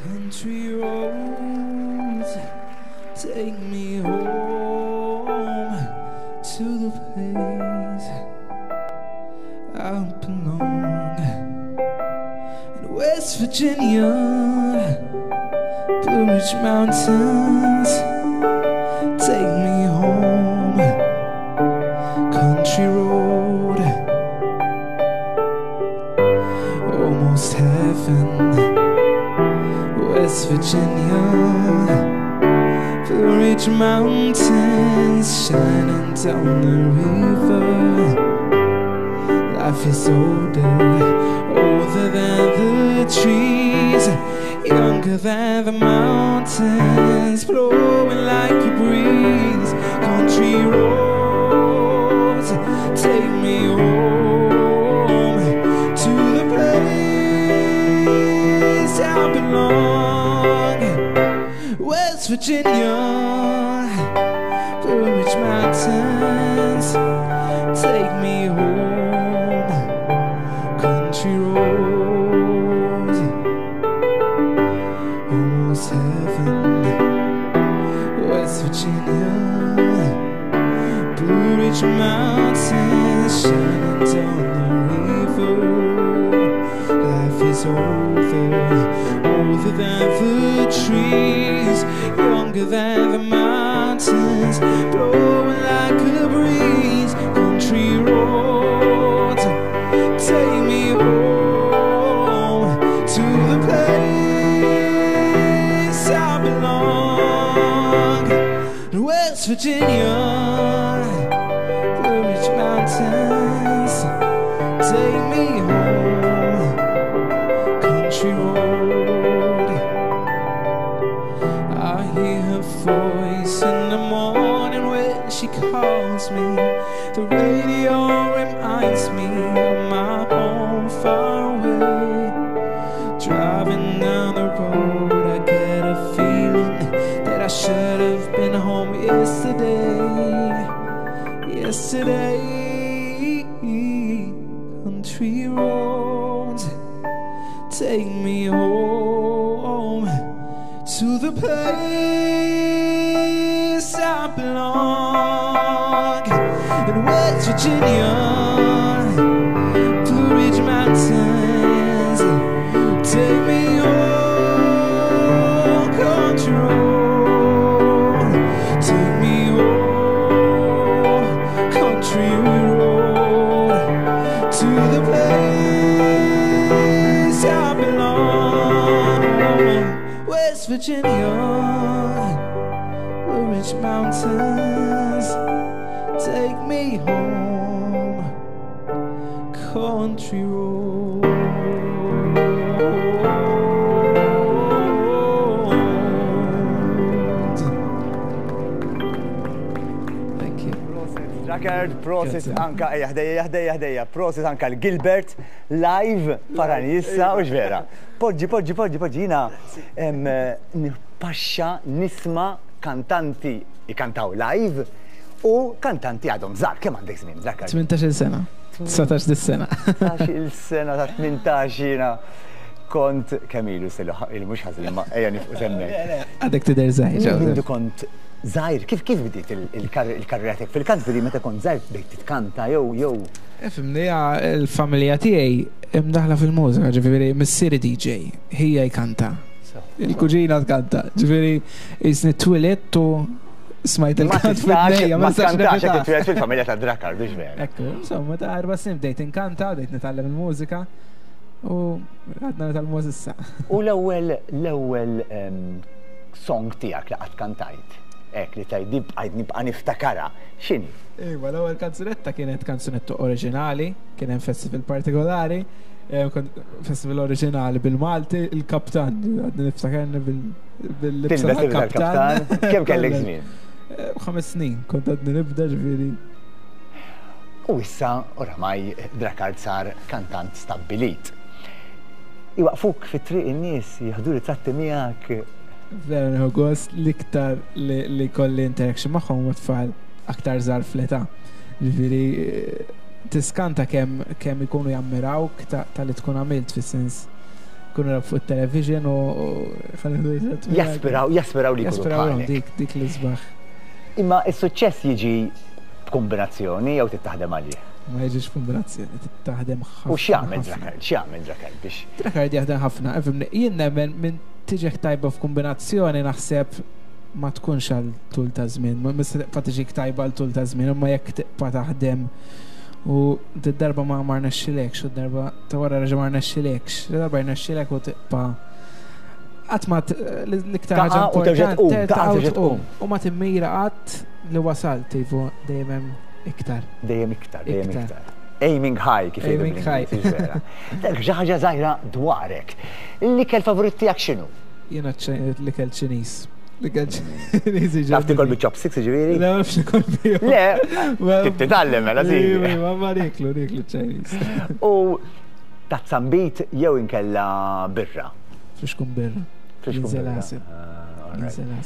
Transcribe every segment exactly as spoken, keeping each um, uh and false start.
Country roads, take me home to the place I belong. In West Virginia, Blue Ridge Mountains, take me home. Country road, almost heaven. West Virginia, Blue Ridge Mountains, shining down the river. Life is older, older than the trees, younger than the mountains, blowing like a breeze. Country roads, take me home to the place I belong. West Virginia, Blue Ridge Mountains, take me home. Country roads, almost heaven. West Virginia, Blue Ridge Mountains, shining down the river. Life is older, older than the trees, younger than the mountains, blowing like a breeze. Country roads, take me home to the place I belong. West Virginia, Blue Ridge Mountains, take me home. Country road, I hear her voice in the morning when she calls me. The radio reminds me of my home far away. Driving down the road, I get a feeling that I should have been home yesterday. Yesterday, country roads, take me home to the place I belong. In West Virginia, Blue Ridge Mountains, take me home. Country road, take me home. Country road, to the place I belong. West Virginia, Blue Ridge Mountains, take me home. Country road. Thank you. Record, process anka, ejja, ħdejja, ħdejja, process anka l-Gilbert live paranissa, u ġvera. Poġġi, poġġi, poġġi, poġġi, jina nipaxxa nisma kantanti ikantaw live u kantanti għadhom żgħar. Kemm għandek żmien, Record? tmintax-il sena. tisatax dis-sena. tmintax-il sena ta' tmintax jiena kont kemm ilu il-mhux ħażin imma ejja nifqu semmek. Għadek tidher żgħir. Mindu kont żgħir, kif kif bdiet il-karriera tiegħek fil-kant bdiet meta kont żgħir bdejt titkanta jew jew. Fimni il-familja tiegħi imdaħla fil-mużika, ġifieri missieri D J, hija jkanta. Il-kuġina tkanta, ġifieri isni twilet u smajt il-kant fil-nejja. Ma tkantax jekk twilet fil-familja ta' Drakkar, biex vera. Ekku, insomma ta' erba' snin bdejt inkanta, bdejt nitgħallem il-mużika u għadna nitgħallmu issa. U l-ewwel l-ewwel song tiegħek li qatt kantajt. Ek li tajdi bqajt nibqa' niftakara, x'inhi? Iva, l-ewwel kanzunetta kienet kanzunetta oriġinali, kien hemm festival partikolari, festival oriġinali bil-Malti, il-Kaptan, għadni niftakarni bil-libsa tal-Kaptan. Kemm kellek żmien? Ħames snin, kont għadni nibda ġifieri. U issa oramaj Drakkar sar kantant stabbilit. Iwaqfuk fit-triq in-nies jieħdu ritratti miegħek. Vera nħu gost l-iktar li kolli interaction magħhom u tfal aktar żgħar fl-età. Ġifieri tiskanta kemm kemm ikunu jammirawk tal-li tkun għamilt fis-sens kunu rab fuq television u jaspiraw, jaspiraw li kunu bħalek. dik, dik li sbaħ. Imma is-suċċess jiġi b'kombinazzjoni jew tittaħdem għalih. Ma jiġix kombinazzjoni, tittaħdem ħafna. U x'jagħmel Drakard? X'jagħmel Drakard biex? Drakard jaħdem ħafna, jien nemmen minn tiġek tajba f'kombinazzjoni naħseb ma tkunx għal tul ta' żmien, ma tibqa' tiġik tajba għal tul ta' żmien, imma jekk tibqa' taħdem u d-darba ma ma rnexxilekx, u d-darba ta' wara raġa ma rnexxilekx, d-darba rnexxilek u tibqa' qatt ma l-iktar ħaġa importanti terġa' tqum u ma timmira qatt li wasalt tifu dejjem hemm iktar. Dejjem iktar, dejjem iktar. Aiming high, kif Aiming high. Dak xi ħaġa żgħira dwarek. L-ikel favorit tiegħek x'inhu? Jiena l-ikel Ċiniż. L-ikel Ċiniż. Taf tikol bi-chopsticks ġifieri? Le ma nafx nikol bihom. Le, titgħallem mela żgħir. Ma ma niklu, niklu Ċiniż. U tazzambit jew inkella birra? Friskun birra. Friskun birra.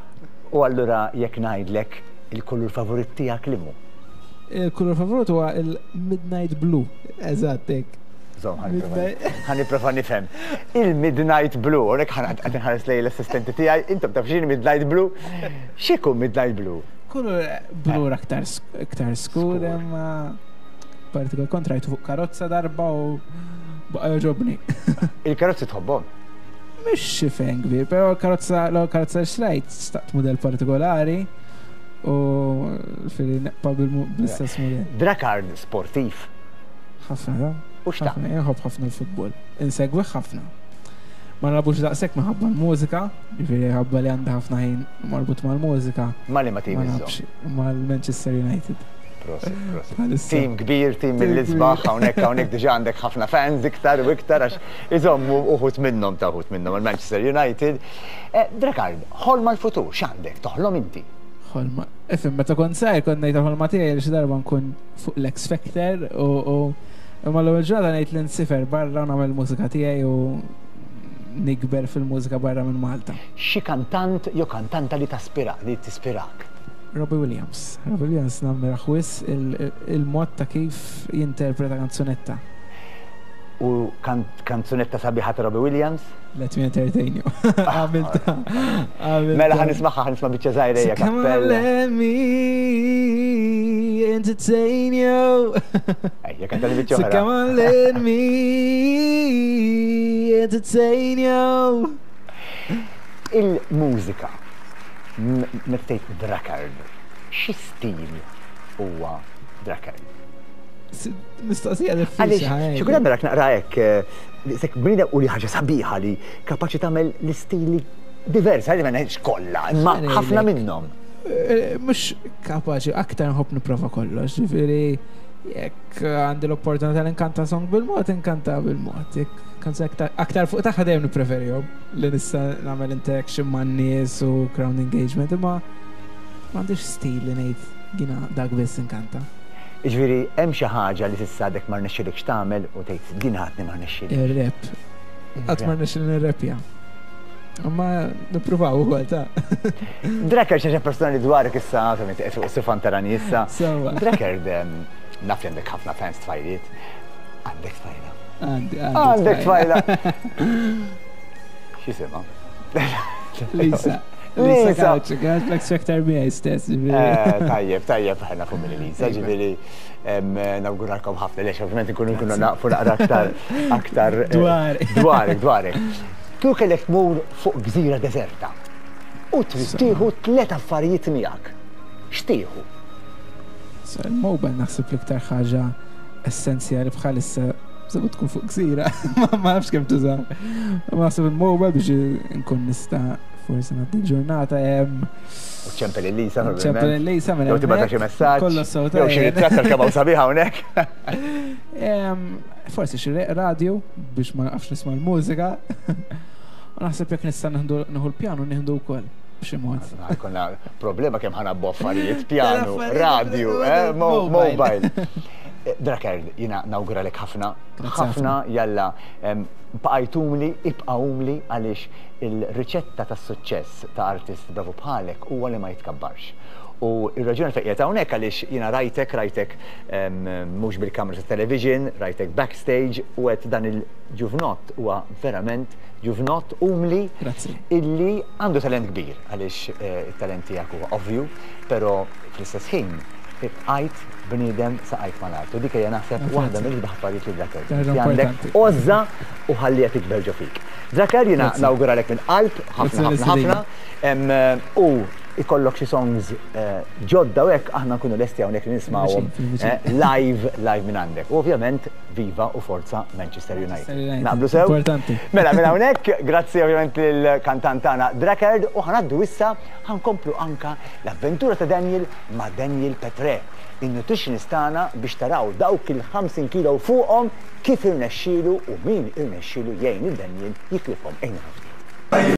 U allura jekk ngħidlek il-kulur favorit tiegħek limu? Il-kulur favorit huwa il-Midnight Blue. Eżatt hekk. Żomm ħaniprofa nifhem. Il-Midnight Blue, hawnhekk qed inħares lejn l-assistenti tiegħi, intom taf x'inhi Midnight Blue? X'ikun Midnight Blue? Kulur blur aktar skur, imma partikol kontrajtu fuq karozza darba u baqa' joġobni. Il-karozzi tħobbhom? Mhux xi fejn kbir, però l-karozza l-karozza xrajt staqt mudell partikolari. U fil-neqpa bil-istess model. Drakard sportiv. ħafna, da. U xtaq? Jħobb ħafna l-futbol. Insegwi ħafna. Ma nabux daqsek maħabba l-mużika, ġifiri ħabba li għanda ħafna ħin marbut ma l-mużika. Ma li ma tim iżom? Ma l-Manchester United. Proset, proset. Tim kbir, tim mill-Lisbaħ, hawnhekk hawnhekk diġà għandek ħafna fans iktar u iktar għax iżommu uħut minnhom ta' uħut minnhom il-Manchester United. Drakard, ħolma l-futur, x'għandek? Toħlom inti? ħolma. Efim, meta kon sajr, kon nejta ħolma tiegħi li xi darba nkun fuq l-X Factor u imma l-ewwel ġurnata ngħid li nsifer barra nagħmel mużika tiegħi u nikber fil-mużika barra minn Malta. Xi kantant jew kantanta li taspira, li tispirak? Robbie Williams. Robbie Williams nagħmel ħwiss il-mod ta' kif jinterpreta kanzunetta. U kanzunetta sabiħa ta' Robbie Williams? Let me entertain you. Għamilta. Mela ħan nismaħħa, ħan nisma' biċċa żgħira Come on, let me entertain you. Ejja, kanta li biċċa oħra. Come on, let me entertain you. Il-mużika, mettejt Drakard, xi stil huwa Drakard? Mistoqsija diffiċli. Għaliex, xi kultant naqra hekk, sekk bnida u li ħaġa sabiħa li kapaċi tagħmel l-istili diversi, ħalli ma ngħidx kollha, imma ħafna minnhom. Mhux kapaċi, aktar nħobb nipprova kollox, ġifieri jekk għandi l-opportunità li nkanta song bil-mod, inkanta bil-mod. Aktar fuq tagħha dejjem nippreferihom li nista' nagħmel interaction man-nies u crowd engagement, imma m'għandix stil li ngħid jiena dak biss inkanta. Iġviri, hemm xi ħaġa li tissadek ma rnexxilekx tagħmel u tgħid din ħadni ma rnexxilek. Ir-rap. Qatt ma rnexxilni nirrapja. Imma nippruvaw ukoll ta'. Drakard xi personali dwarek issa għadhom fuq sifan tarani issa. Sewwa. Drakard naf li għandek ħafna fans tfajliet. Għandek tfajla. Għandi Għandek tfajla. X'isima? Lisa. Lisa Couch, għad l-X Factor miegħi stess. Tajjeb, tajjeb, ħana fu minn Lisa, ġifieri nawguralkom ħafna lex, ovvjament nkunu nkunu naqfu naqra aktar aktar dwarek. Dwarek, dwarek. Kieku kellek tmur fuq gżira deserta u trid tieħu tliet affarijiet miegħek. X'tieħu? Il-mobile naħseb l-iktar ħaġa essenzjali bħalissa bżabu tkun fuq gżira, ma nafx kemm tużaw. Ma naħseb il-mobile biex nkun nista' forsi għaddi ġurnata hemm. U ċempel il-Lisa, ċempel il-Lisa minn hemmhekk. Jew tibgħata xi messaġġ. Kollu sawta. Jew xi ritratt tal-kebaw sabiħa hawnhekk. Forsi xi radio biex ma nafx nisma' l-mużika. U naħseb jekk nista' nieħdu l-pjanu nieħdu wkoll b'xi mod. Konna problema kemm ħanabbu affarijiet pjanu, radio, mobile. Drakard, jina nawguralek ħafna, ħafna jalla bqajtumli, ibqawmli għaliex il-riċetta tas suċċess ta' artist bravu bħalek huwa li ma jitkabbarx. U il-raġuni fejn qiegħed hawnhekk għaliex jiena rajtek, rajtek mhux bil-kamra ta' television, rajtek backstage u qed dan il-ġuvnott huwa verament ġuvnott umli illi għandu talent kbir għaliex it-talent tiegħek huwa ovvju, però fl-istess ħin għajt bniedem saqajt mal-art. U dik hija naħseb waħda mill-aħbarijiet li Drakkar. Għandek ożza u ħallija tikber ġo fik. Drakkar jiena nawguralek minn qalb ħafna ħafna ħafna u ikollok xi songs ġodda u hekk aħna nkunu lesti hawnhekk li nisma'hom live live minn għandek. U ovvjament viva u forza Manchester United. Naqblu sew? Mela minn hawnhekk, grazzi ovvjament lill-kantant tagħna Drakkar u ħanaddu issa ħankomplu anka l-avventura ta' Daniel ma' Daniel Petre, in-nutritionist tagħna biex taraw dawk il-ħamsin kilo fuqhom kif irnexxielu u min irnexxielu jgħin il-Daniel jiklifhom. Ejna